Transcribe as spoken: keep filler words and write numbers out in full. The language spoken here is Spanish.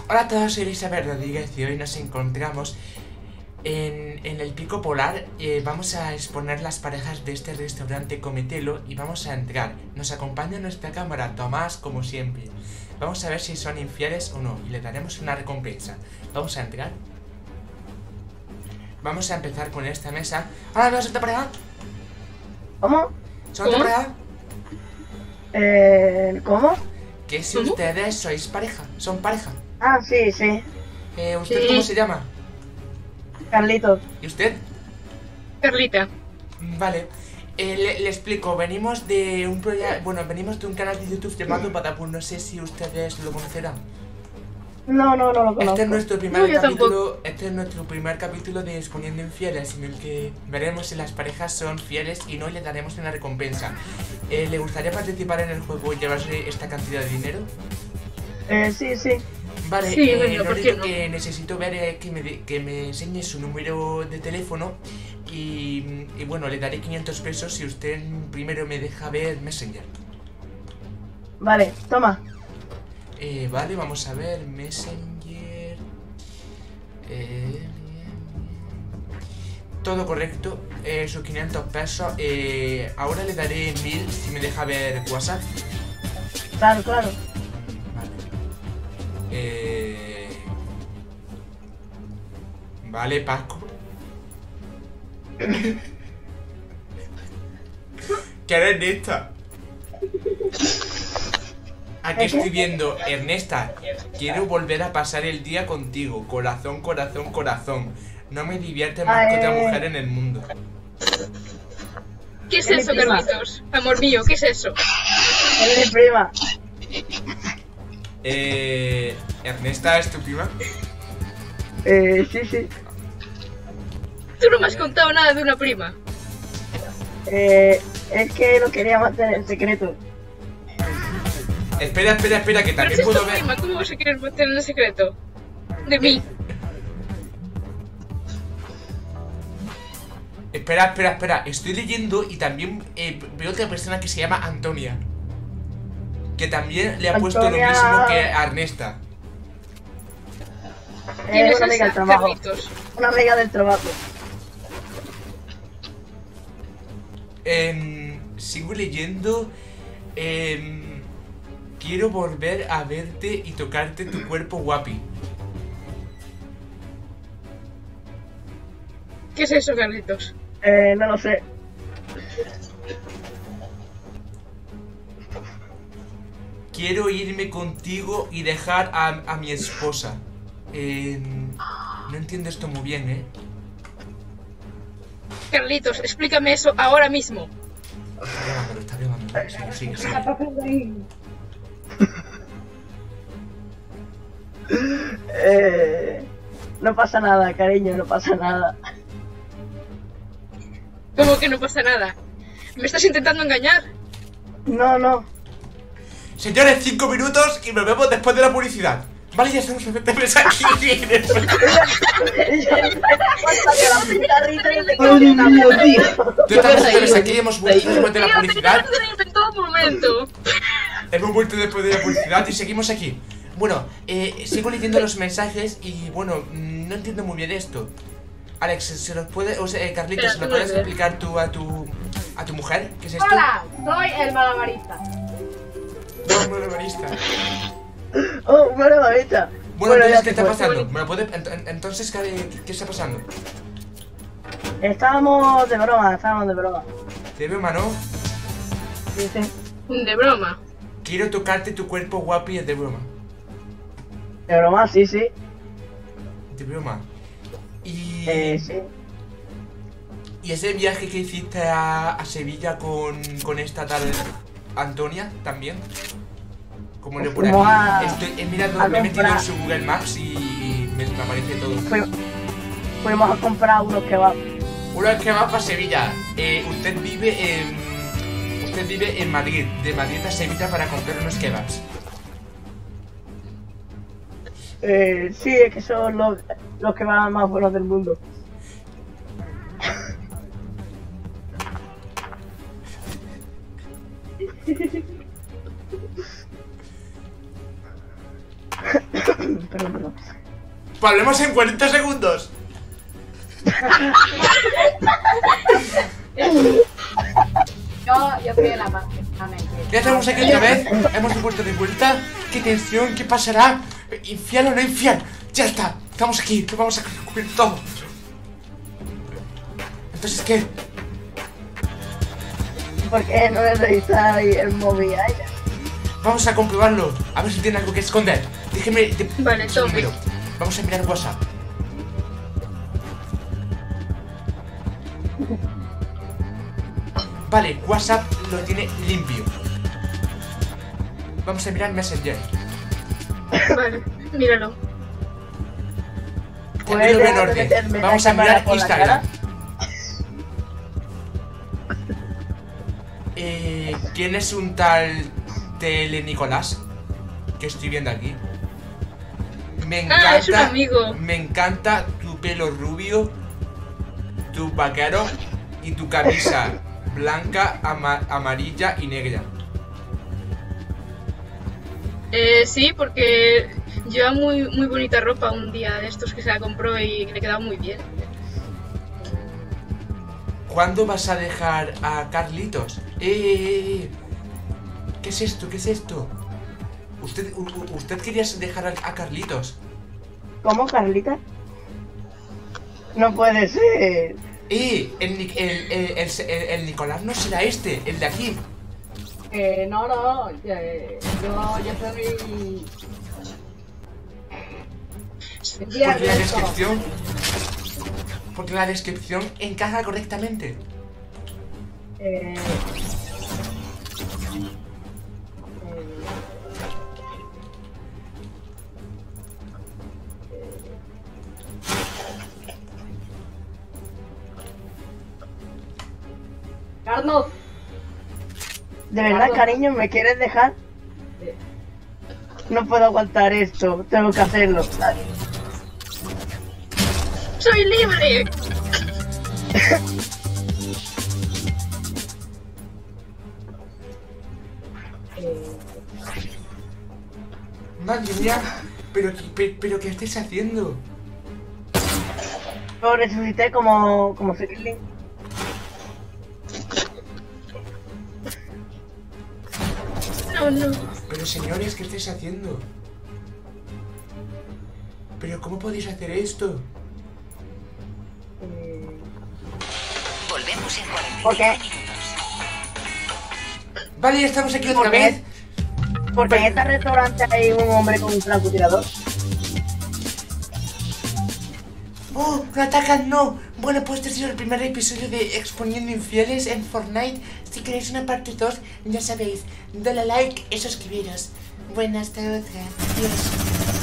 Hola a todos, soy Elizabeth Rodríguez y hoy nos encontramos en, en el Pico Polar. eh, Vamos a exponer las parejas de este restaurante Cometelo y vamos a entrar. Nos acompaña nuestra cámara Tomás, como siempre. Vamos a ver si son infieles o no y le daremos una recompensa. Vamos a entrar. Vamos a empezar con esta mesa. ¡Hola, ¿no son de pareja? ¿Cómo? ¿Son de pareja? Eh, ¿Cómo? Que si ustedes sois pareja, son pareja. Ah, sí, sí. eh, ¿Usted Sí. cómo se llama? Carlitos. ¿Y usted? Carlita. Vale, eh, le, le explico, venimos de un proyecto, bueno, venimos de un canal de YouTube llamado Badabun, no sé si ustedes lo conocerán. No, no, no lo conozco. Este es nuestro primer No, yo capítulo, este es nuestro primer capítulo de Exponiendo Infieles, en el que veremos si las parejas son fieles y no, y le daremos una recompensa. Eh, ¿Le gustaría participar en el juego y llevarse esta cantidad de dinero? Eh, sí, sí. Vale, Sí, eh, venga, lo ¿por qué único no? que necesito ver es que me, de- que me enseñe su número de teléfono y, y bueno, le daré quinientos pesos si usted primero me deja ver Messenger. Vale, toma. Eh, vale, vamos a ver, Messenger... Eh, todo correcto, eh, sus quinientos pesos. eh, Ahora le daré mil si me deja ver WhatsApp. Claro, claro. Vale. Eh... Vale, Paco. ¿Qué eres Ernesta? Aquí estoy viendo, Ernesta. Quiero volver a pasar el día contigo. Corazón, corazón, corazón. No me divierte más que otra Ay. mujer en el mundo. ¿Qué es Es mi eso, prima. Carlitos? Amor mío, ¿qué es eso? Es mi prima. Eh... ¿Ernesta es tu prima? Eh, sí, sí. Tú no me has contado nada de una prima. Eh, es que lo quería mantener en secreto. Espera, espera, espera, que Pero también si es puedo tu ver... prima, ¿cómo vas a querer mantener el secreto? De mí. Espera, espera, espera. Estoy leyendo y también eh, veo otra persona que se llama Antonia. Que también le ha puesto lo Antonia. mismo que a Ernesta. ¿Quién Es es una amiga del esa, trabajo. Carlitos? Una amiga del trabajo. Em, sigo leyendo. Em, quiero volver a verte y tocarte tu cuerpo, guapi. ¿Qué es eso, Carlitos? Eh, no lo sé. Quiero irme contigo y dejar a, a mi esposa. Em, no entiendo esto muy bien, ¿eh? Carlitos, explícame eso ahora mismo. Está grabando, está grabando. Sigue, sigue, sigue. Eh, no pasa nada, cariño, no pasa nada. ¿Cómo que no pasa nada? ¿Me estás intentando engañar? No, no. Señores, cinco minutos y nos vemos después de la publicidad. Vale, ya estamos perfectamente aquí. Tú estamos ustedes aquí, hemos vuelto después de la Tío, publicidad. tenías que tener en todo momento. Hemos vuelto después de la publicidad y seguimos aquí. Bueno, eh, sigo leyendo los mensajes y bueno, mm, no entiendo muy bien esto. Alex, ¿se los puede, o sea, eh, Carlitos, Espera, ¿se lo tú puedes vuelve. explicar tú a tu a tu mujer? ¿Qué es esto? Hola, soy el malabarista. No, no, no, barista. Oh, bueno, ahorita. Bueno, entonces, ya ¿qué te está cuento. pasando? ¿Me lo puede, ent- ent- entonces, ¿qué, ¿qué está pasando? Estábamos de broma, estábamos de broma. Te veo, mano. Sí, sí. De broma. Quiero tocarte tu cuerpo, guapi, es de broma. De broma, sí, sí. De broma. Y... Eh, sí. ¿Y ese viaje que hiciste a, a Sevilla con, con esta tal Antonia también? Como lo por aquí. Fuimos a- Estoy, he mirado, a me he metido en comprar. su Google Maps y me, me aparece todo. Fui- fuimos a comprar unos kebabs. Una vez que va para Sevilla, eh, usted vive en. Usted vive en Madrid, de Madrid a Sevilla para comprar unos kebabs. Eh, sí, es que son los, los kebabs más buenos del mundo. Perdón, perdón. Pues hablemos en cuarenta segundos. Yo, yo soy la parte. Amén. Ya estamos aquí otra vez. Hemos vuelto de vuelta. ¿Qué tensión? ¿Qué pasará? ¿Infiel o no infiel? Ya está. Estamos aquí. Lo vamos a cubrir todo. Entonces, ¿qué? ¿Por qué no le revisar ahí el móvil a ella? Vamos a comprobarlo. A ver si tiene algo que esconder. Déjeme. De... Vale, su tome. número. Vamos a mirar WhatsApp. Vale, WhatsApp lo tiene limpio. Vamos a mirar Messenger. Vale, míralo. También lo veo en dejar de orden. meterme Vamos la a mirar cámara por la Instagram. cara? Eh, ¿Quién es un tal Tele Nicolás? Que estoy viendo aquí. Me encanta. Ah, es un amigo. Me encanta tu pelo rubio, tu vaquero y tu camisa blanca, ama- amarilla y negra. Eh, sí, porque lleva muy, muy bonita ropa un día de estos que se la compró y le quedaba muy bien. ¿Cuándo vas a dejar a Carlitos? ¡Eh, eh, eh! ¿Qué es esto? ¿Qué es esto? Usted, u- u- usted quería dejar a, a Carlitos. ¿Cómo, Carlita? No puede ser. ¡Eh! El, Ni- el, el, el, el- el Nicolás no será este, el de aquí. Eh, no, no, eh, yo, yo soy... Porque la descripción. Porque la descripción encaja correctamente. Eh, eh, Carlos, ¿De verdad, cariño, me quieres dejar? No puedo aguantar esto, tengo que hacerlo. ¡Soy libre! Madre mía, pero, pero, pero ¿qué estáis haciendo? Lo resucité como, como Cirling. No, no. Pero señores, ¿qué estáis haciendo? ¿Pero cómo podéis hacer esto? Volvemos en cuarenta ¿Por qué? minutos. Vale, ya estamos aquí otra ¿Por qué? vez. Porque en este restaurante hay un hombre con un francotirador. ¡Oh! ¡No atacan! ¡No! Bueno, pues este ha sido el primer episodio de Exponiendo Infieles en Fortnite. Si queréis una parte dos, ya sabéis, dale like y suscribiros. Buenas tardes. Adiós.